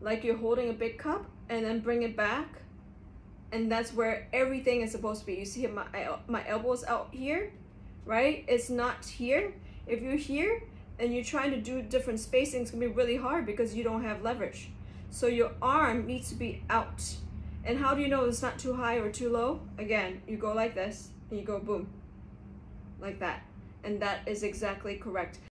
like you're holding a big cup, and then bring it back, and that's where everything is supposed to be. You see my elbow's out here, right? It's not here. If you're here and you're trying to do different spacing, it's gonna be really hard because you don't have leverage. So your arm needs to be out. And how do you know it's not too high or too low? Again, you go like this, and you go boom, like that. And that is exactly correct.